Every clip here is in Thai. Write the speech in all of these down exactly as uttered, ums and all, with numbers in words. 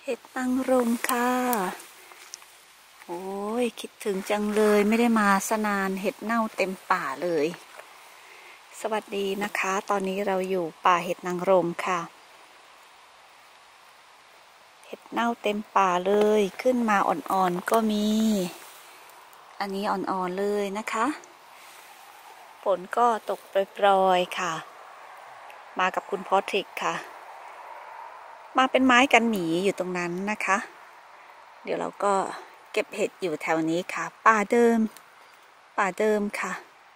เห็ดนางรมค่ะโอ้ยคิดถึงจังเลยไม่ได้มาสนานเห็ดเน่าเต็มป่าเลยสวัสดีนะคะตอนนี้เราอยู่ป่าเห็ดนางรมค่ะเห็ดเน่าเต็มป่าเลยขึ้นมาอ่อนๆก็มีอันนี้อ่อนๆเลยนะคะฝนก็ตกโปรยๆค่ะมากับคุณพอทริกค่ะมาเป็นไม้กันหมีอยู่ตรงนั้นนะคะเดี๋ยวเราก็เก็บเห็ดอยู่แถวนี้ค่ะป่าเดิมป่าเดิมค่ะ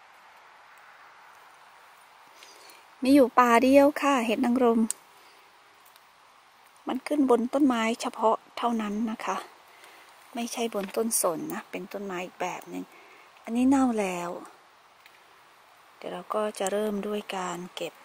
มีอยู่ป่าเดียวค่ะเห็ดนางรมมันขึ้นบนต้นไม้เฉพาะเท่านั้นนะคะไม่ใช่บนต้นสนนะเป็นต้นไม้อีกแบบหนึ่งอันนี้เน่าแล้วเดี๋ยวเราก็จะเริ่มด้วยการเก็บ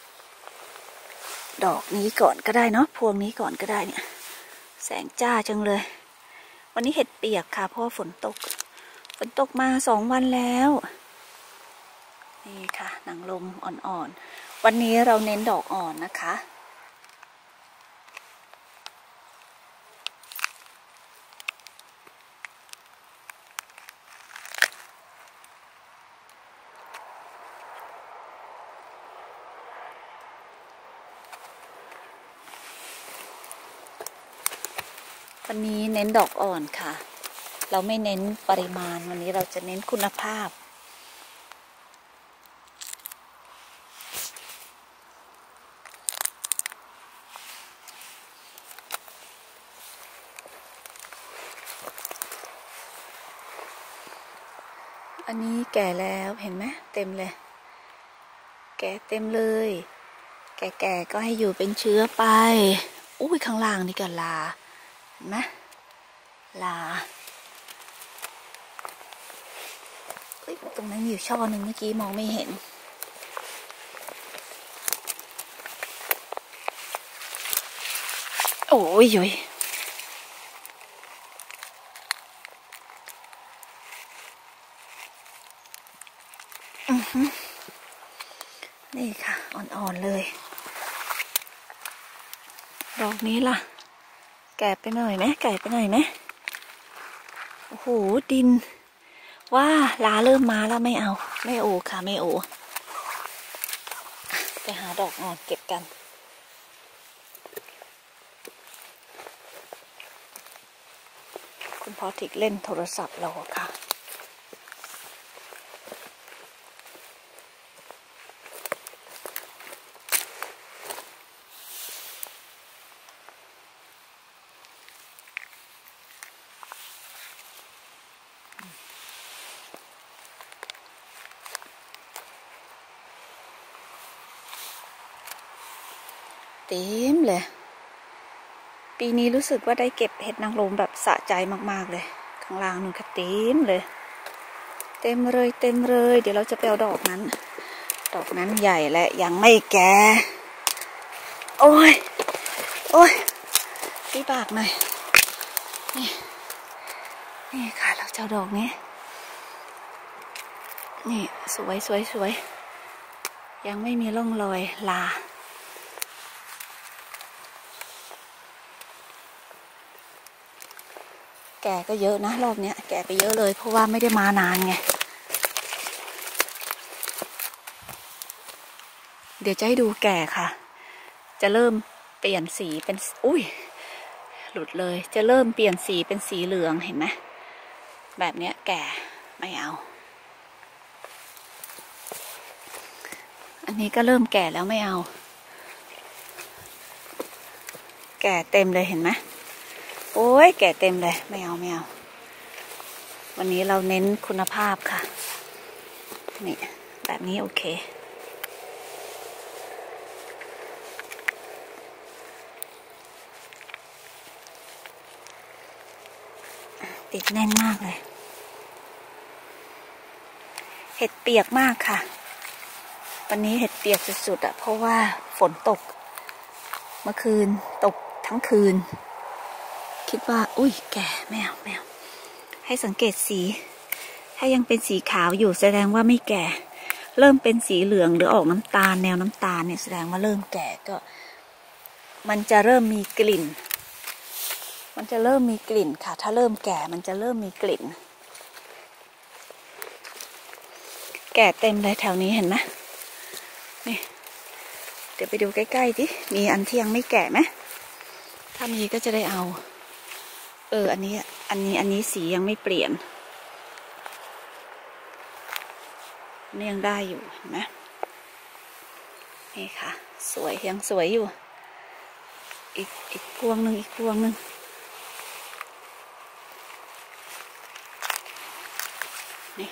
ดอกนี้ก่อนก็ได้เนาะพวงนี้ก่อนก็ได้เนี่ยแสงจ้าจังเลยวันนี้เห็ดเปียกค่ะเพราะฝนตกฝนตกมาสองวันแล้วนี่ค่ะนางรมอ่อนๆวันนี้เราเน้นดอกอ่อนนะคะวันนี้เน้นดอกอ่อนค่ะเราไม่เน้นปริมาณวันนี้เราจะเน้นคุณภาพอันนี้แก่แล้วเห็นไหมเต็มเลยแก่เต็มเลยแก่ๆก็ให้อยู่เป็นเชื้อไปอุ้ยข้างล่างนี่ก็ลาเห็นไหมลาเอ้ยตรงนั้นอยู่ช่อหนึ่งเมื่อกี้มองไม่เห็นโอ้ยยุยนี่ค่ะอ่อนๆเลยดอกนี้ล่ะแก่ไปหน่อยไหมแก่ไปหน่อยไหมโอ้โหดินว่าลาเริ่มมาแล้วไม่เอาไม่โอค่ะไม่โอไปหาดอกอ่อนเก็บกันคุณพอทิกเล่นโทรศัพท์เราค่ะเต็มเลยปีนี้รู้สึกว่าได้เก็บเห็ดนางรมแบบสะใจมากๆเลยข้างล่างนู่นค่ะเต็มเลยเต็มเลยเต็มเลยเดี๋ยวเราจะไปเอาดอกนั้นดอกนั้นใหญ่และยังไม่แก่โอ้ยโอ้ยพี่ปากหน่อยนี่นี่ค่ะเราจะเอาดอกนี้นี่สวยสวยสวยยังไม่มีร่องรอยลาแก่ก็เยอะนะรอบนี้แก่ไปเยอะเลยเพราะว่าไม่ได้มานานไงเดี๋ยวจะให้ดูแก่ค่ะจะเริ่มเปลี่ยนสีเป็นอุ้ยหลุดเลยจะเริ่มเปลี่ยนสีเป็นสีเหลืองเห็นไหมแบบนี้แก่ไม่เอาอันนี้ก็เริ่มแก่แล้วไม่เอาแก่เต็มเลยเห็นไหมโอ้ยแก่เต็มเลยไม่เอาไม่เอาวันนี้เราเน้นคุณภาพค่ะนี่แบบนี้โอเคติดแน่นมากเลยเห็ดเปียกมากค่ะวันนี้เห็ดเปียกสุดๆอ่ะเพราะว่าฝนตกเมื่อคืนตกทั้งคืนคิดว่าอุ้ยแก่ไม่เอาไม่เอาให้สังเกตสีถ้ายังเป็นสีขาวอยู่แสดงว่าไม่แก่เริ่มเป็นสีเหลืองหรือออกน้ำตาลแนวน้ำตาลเนี่ยแสดงว่าเริ่มแก่ก็มันจะเริ่มมีกลิ่นมันจะเริ่มมีกลิ่นค่ะถ้าเริ่มแก่มันจะเริ่มมีกลิ่นแก่เต็มเลยแถวนี้เห็นไหมนี่เดี๋ยวไปดูใกล้ๆดิมีอันที่ยังไม่แก่ไหมถ้ามีก็จะได้เอาเอออันนี้อันนี้อันนี้สียังไม่เปลี่ยนนี่ยังได้อยู่เห็นไหมนี่ค่ะสวยยังสวยอยู่อีกอีกพวงหนึ่งอีกพวงหนึ่งนี่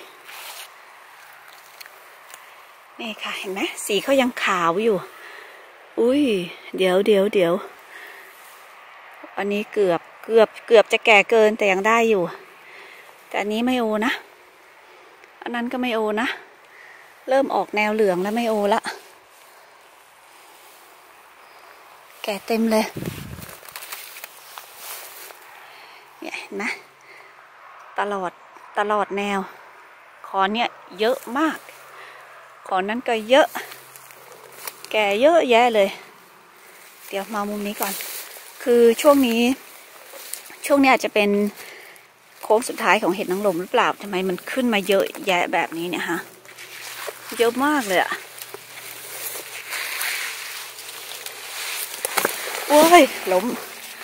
นี่ค่ะเห็นไหมสีเขายังขาวอยู่อุ้ยเดี๋ยวเดี๋ยวเดี๋ยวอันนี้เกือบเกือบเกือบจะแก่เกินแต่ยังได้อยู่แต่อันนี้ไม่โอนะอันนั้นก็ไม่โอนะเริ่มออกแนวเหลืองแล้วไม่โอละแก่เต็มเลยเนี่ยเห็นไหมตลอดตลอดแนวขอเนี่ยเยอะมากขอนั้นก็เยอะแก่เยอะแยะเลยเดี๋ยวมามุมนี้ก่อนคือช่วงนี้ช่วงนี้อาจจะเป็นโค้งสุดท้ายของเห็ดนางรมหรือเปล่าทำไมมันขึ้นมาเยอะแยะแบบนี้เนี่ยฮะเยอะมากเลยอะโอ้ยล้ม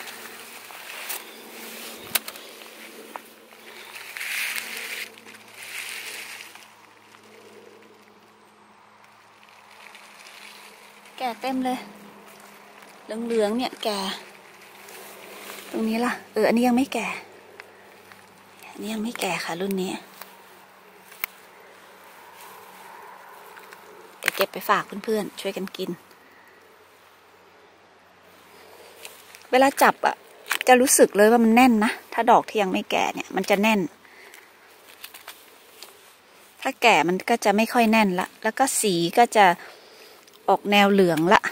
แก่เต็มเลยเหลืองๆเนี่ยแก่ตรงนี้ล่ะเอออันนี้ยังไม่แก่อันนี้ยังไม่แก่ค่ะรุ่นนี้เดี๋ยวเก็บไปฝากเพื่อนๆช่วยกันกินเวลาจับอ่ะจะรู้สึกเลยว่ามันแน่นนะถ้าดอกที่ยังไม่แก่เนี่ยมันจะแน่นถ้าแก่มันก็จะไม่ค่อยแน่นละแล้วก็สีก็จะออกแนวเหลืองละ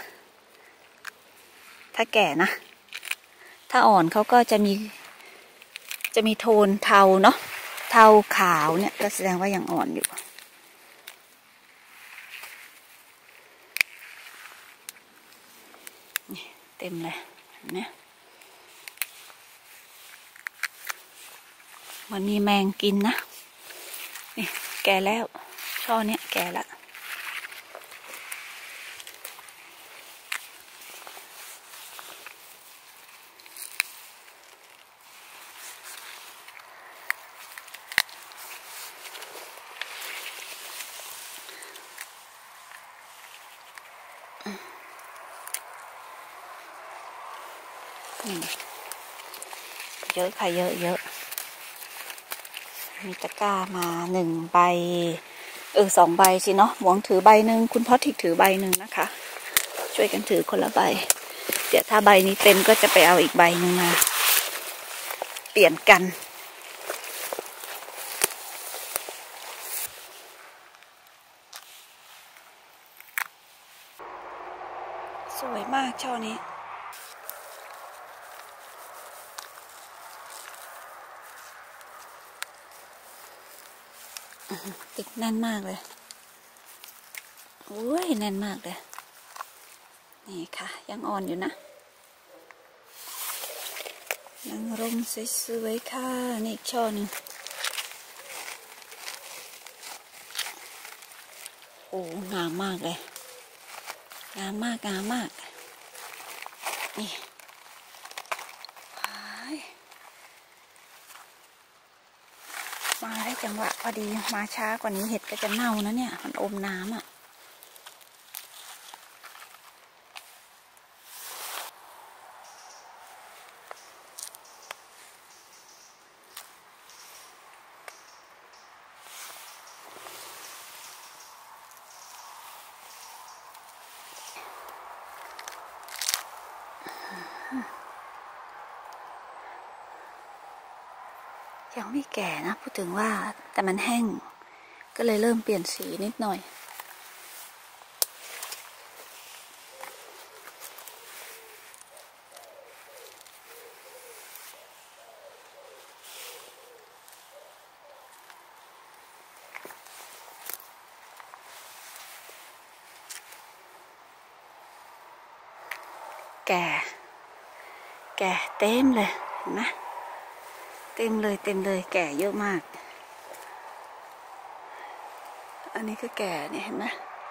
ถ้าแก่นะถ้าอ่อนเขาก็จะมีจะมีโทนเทาเนาะเทาขาวเนี่ยก็แสดงว่ายังอ่อนอยู่นี่เต็มเลยเนี่ยมันมีแมงกินนะนี่แก่แล้วช่อเนี้ยแก่ละเยอะค่ะเยอะเยอะมีตะกร้ามาหนึ่งใบเออสองใบสิเนาะหมวงถือใบหนึ่งคุณพ่อทิกถือใบหนึ่งนะคะช่วยกันถือคนละใบเดี๋ยวถ้าใบนี้เต็มก็จะไปเอาอีกใบหนึ่งมาเปลี่ยนกันสวยมากช่อนี้ติดแน่นมากเลยโอ้ยแน่นมากเลยนี่ค่ะยังอ่อนอยู่นะนางรมสวยๆค่ะนี่อีกช่อหนึ่งโอ้งามมากเลยงามมากงามมากนี่มาได้จังหวะพอดีมาช้ากว่านี้เห็ดก็จะเน่านะเนี่ยมันอมน้ำอ่ะยังไม่แก่นะพูดถึงว่าแต่มันแห้งก็เลยเริ่มเปลี่ยนสีนิดหน่อยแก่แก่เต็มเลยห็นไหมเต็มเลยเต็มเลยแก่เยอะมากอันนี้ก็แก่เนี่ยเห็นไหม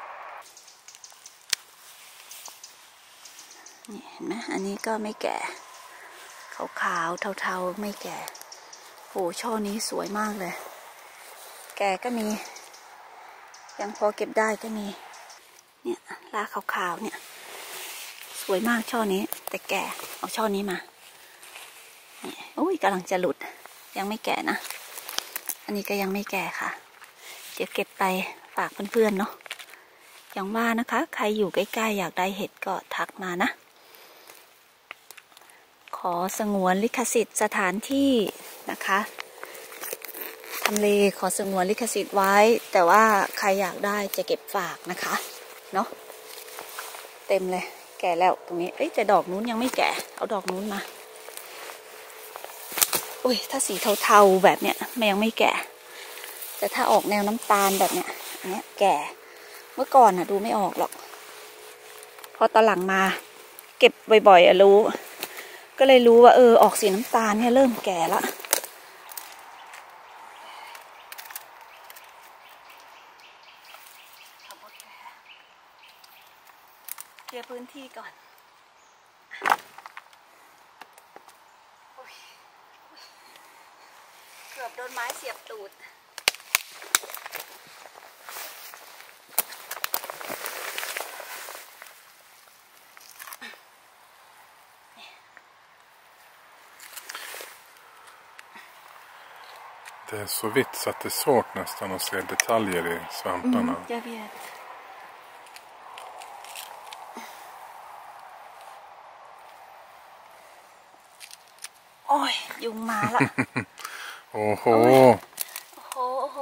นี่เห็นไหมอันนี้ก็ไม่แก่ขาวๆเทาๆไม่แก่โหช่อนี้สวยมากเลยแก่ก็มียังพอเก็บได้ก็มีเนี่ยรากขาวๆเนี่ยสวยมากช่อนี้แต่แก่เอาช่อนี้มานี่โอ้ยกำลังจะหลุดยังไม่แก่นะอันนี้ก็ยังไม่แก่ค่ะเดี๋ยวเก็บไปฝากเพื่อนๆเนาะอย่างว่านะคะใครอยู่ใกล้ๆอยากได้เห็ดก็ทักมานะขอสงวนลิขสิทธิ์สถานที่นะคะทำเลขอสงวนลิขสิทธิ์ไว้แต่ว่าใครอยากได้จะเก็บฝากนะคะเนาะเต็มเลยแก่แล้วตรงนี้เอ้ยแต่ดอกนู้นยังไม่แก่เอาดอกนู้นมาอุ้ยถ้าสีเทาๆแบบเนี้ยมันยังไม่แก่แต่ถ้าออกแนวน้ำตาลแบบเนี้ยอันเนี้ยแก่เมื่อก่อนน่ะดูไม่ออกหรอกพอตอนหลังมาเก็บบ่อยๆอะรู้ก็เลยรู้ว่าเออออกสีน้ำตาลเนี่ยเริ่มแก่ละเคลียร์พื้นที่ก่อนเกือบโดนไม้เสียบตูด Det är så vitt så att det är svårt nästan att se detaljer i svamparna. Mm, jag vet. Oj, ยุงมาละ Oho. Oho, oho.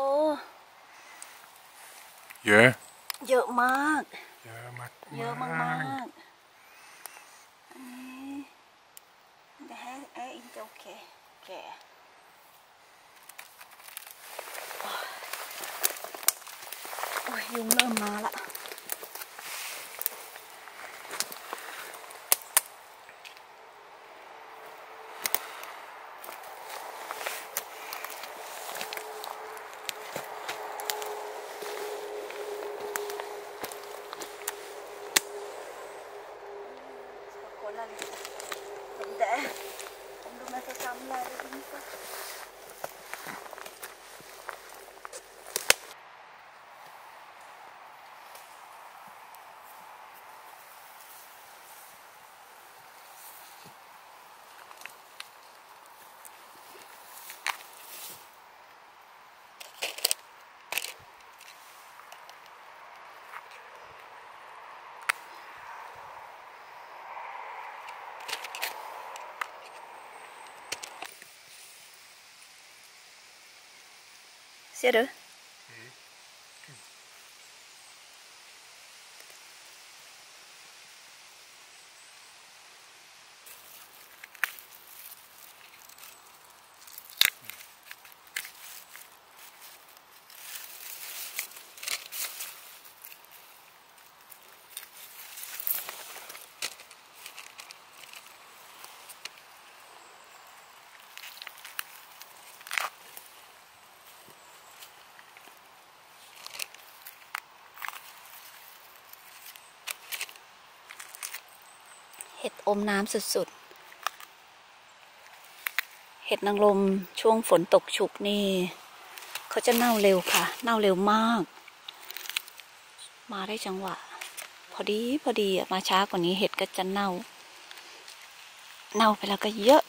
เยอะเยอะมากเยอะมากเยอะมากๆอันนี้เดี๋ยวให้ไอ้อินจะโอเคแก่โอ้ยยุงเริ่มมาละSer du? Mm.เห็ดอมน้ำสุดๆเห็ดนางรมช่วงฝนตกชุกนี่เขาจะเน่าเร็วค่ะเน่าเร็วมากมาได้จังหวะพอดีพอดีอ่ะมาช้ากว่านี้เห็ดก็จะเน่าเน่าไปแล้วก็เยอะ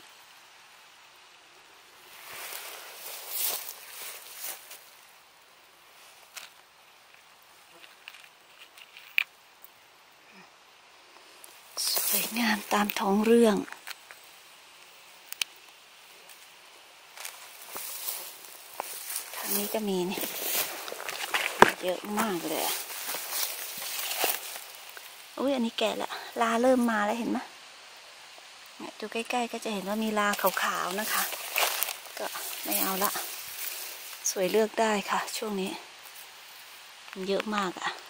สวยงามตามท้องเรื่องทางนี้ก็มีนี่เยอะมากเลยอุ้ยอันนี้แก่ละลาเริ่มมาแล้วเห็นไหมดูใกล้ๆก็จะเห็นว่ามีลาขาวๆนะคะก็ไม่เอาละสวยเลือกได้ค่ะช่วงนี้มันเยอะมากอ่ะ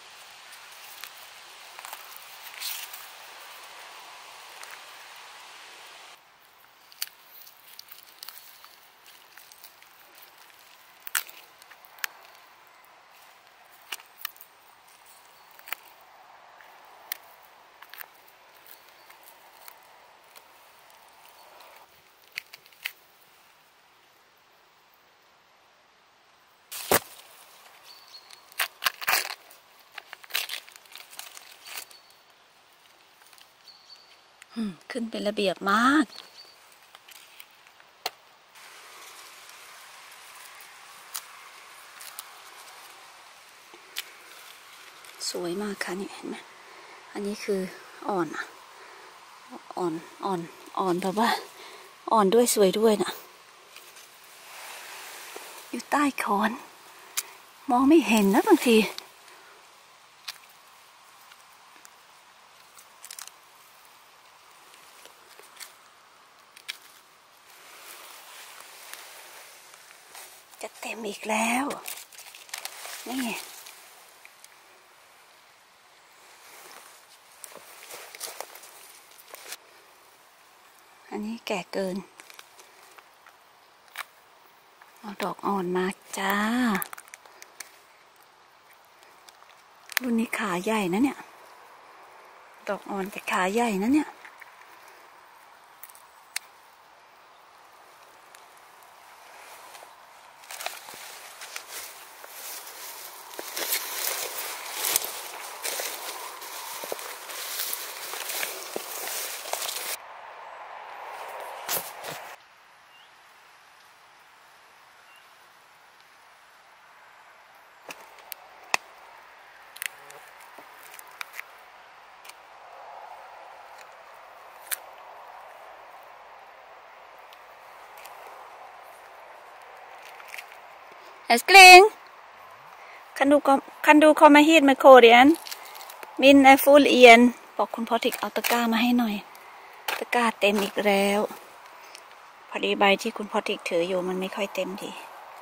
ขึ้นเป็นระเบียบมากสวยมากค่ะนี่เห็นไหมอันนี้คืออ่อนอ่ะอ่อนอ่อนอ่อนแบบว่าอ่อนด้วยสวยด้วยนะอยู่ใต้โคนมองไม่เห็นนะบางทีจะเต็มอีกแล้วนี่อันนี้แก่เกินเอาดอกอ่อนมาจ้ารุ่นนี้ขาใหญ่นะเนี่ยดอกอ่อนแต่ขาใหญ่นะเนี่ยÄlskling, kan du, kom, kan du komma hit med korgen? Min är full igen. บอกคุณพ่อทิกเอาตะกร้ามาให้หน่อยตะกร้าเต็มอีกแล้วพอดีใบที่คุณพ่อทิกถืออยู่มันไม่ค่อยเต็มที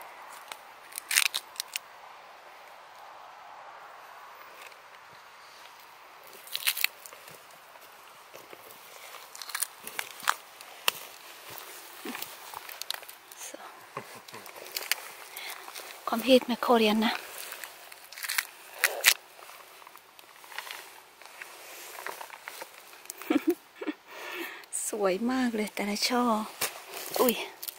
คอมพิวต์แมคโครเรียนนะสวยมากเลยแต่ละช่ออุ้ย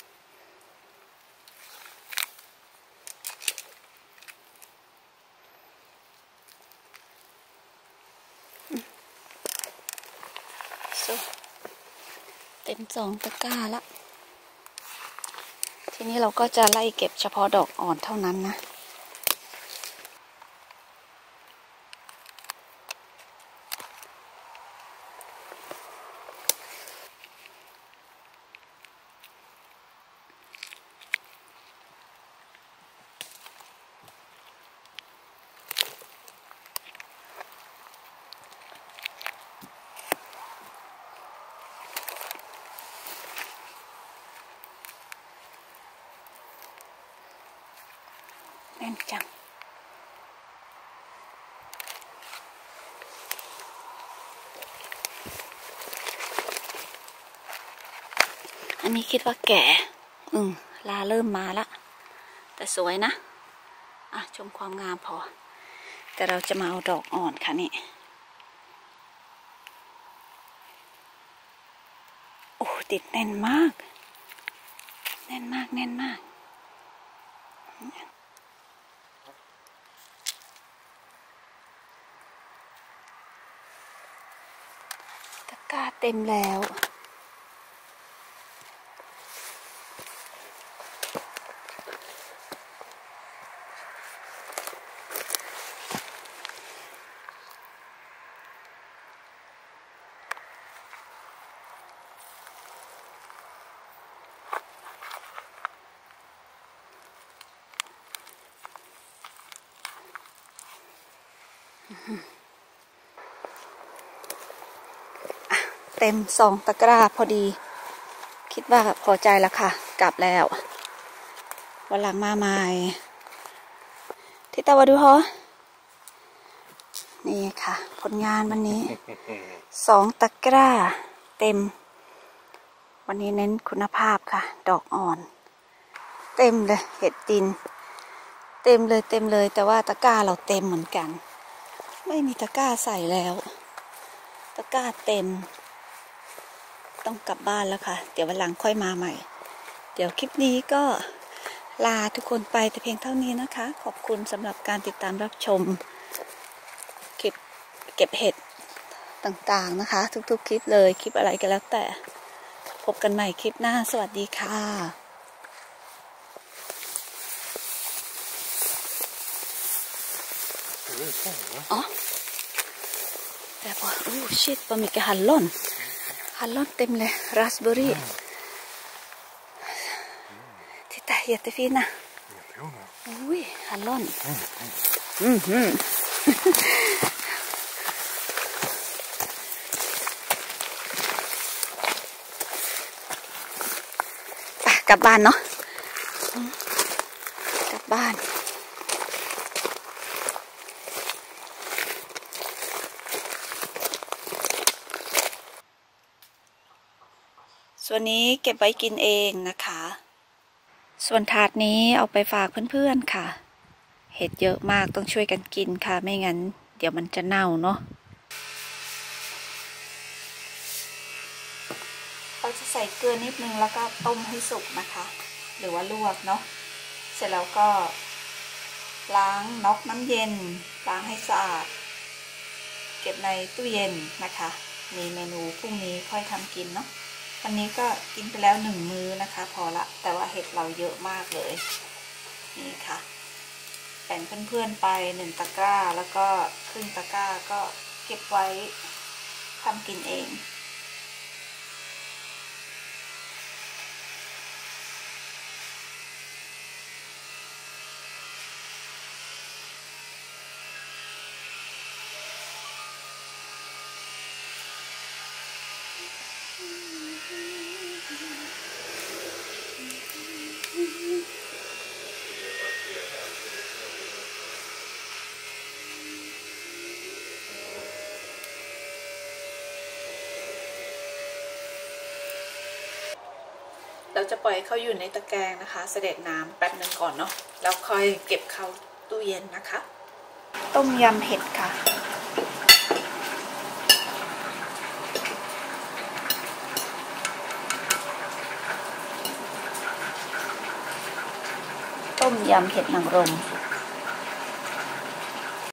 เต็มสองตะกร้าละทีนี้เราก็จะไล่เก็บเฉพาะดอกอ่อนเท่านั้นนะแน่นจังอันนี้คิดว่าแก่อืมลาเริ่มมาละแต่สวยนะอ่ะชมความงามพอแต่เราจะมาเอาดอกอ่อนค่ะนี่โอ้ติดแน่นมากแน่นมากแน่นมากตะกร้าเต็มแล้วเต็มสองตะกร้าพอดีคิดว่าพอใจแล้วค่ะกลับแล้ววันหลังมาใหม่ที่ตะวันดูฮะนี่ค่ะผลงานวันนี้สองตะกร้าเต็มวันนี้เน้นคุณภาพค่ะดอกอ่อนเต็มเลยเห็ดดินเต็มเลยเต็มเลยแต่ว่าตะกร้าเราเต็มเหมือนกันไม่มีตะกร้าใส่แล้วตะกร้าเต็มต้องกลับบ้านแล้วค่ะเดี๋ยววันหลังค่อยมาใหม่เดี๋ยวคลิปนี้ก็ลาทุกคนไปแต่เพียงเท่านี้นะคะขอบคุณสำหรับการติดตามรับชมคลิปเก็บเห็ดต่างๆนะคะทุกๆคลิปเลยคลิปอะไรก็แล้วแต่พบกันใหม่คลิปหน้าสวัสดีค่ะอ๋อแต่พอโอ้ชิดปมีกฮัลลอนฮัลลอนเต็มเลยราสเบอร์รี่ที่ตาเยตฟีนะอุ้ยฮัลลอนอืมอืมกลับบ้านเนาะกลับบ้านส่วนนี้เก็บไว้กินเองนะคะส่วนถาดนี้เอาไปฝากเพื่อนๆค่ะเห็ดเยอะมากต้องช่วยกันกินค่ะไม่งั้นเดี๋ยวมันจะเน่าเนาะเราจะใส่เกลือนิดนึงแล้วก็ต้มให้สุกนะคะหรือว่าลวกเนาะเสร็จแล้วก็ล้างน็อกน้ำเย็นล้างให้สะอาดเก็บในตู้เย็นนะคะมีเมนูพรุ่งนี้ค่อยทำกินเนาะวันนี้ก็กินไปแล้วหนึ่งมื้อนะคะพอละแต่ว่าเห็ดเราเยอะมากเลยนี่ค่ะแบ่งเพื่อนๆไปหนึ่งตะกร้าแล้วก็ครึ่งตะกร้าก็เก็บไว้ทำกินเองเราจะปล่อยเขาอยู่ในตะแกรงนะคะเสด็จน้ำแป๊บนึงก่อนเนาะแล้วค่อยเก็บเข้าตู้เย็นนะคะต้มยำเห็ดค่ะต้มยำเห็ดนางรม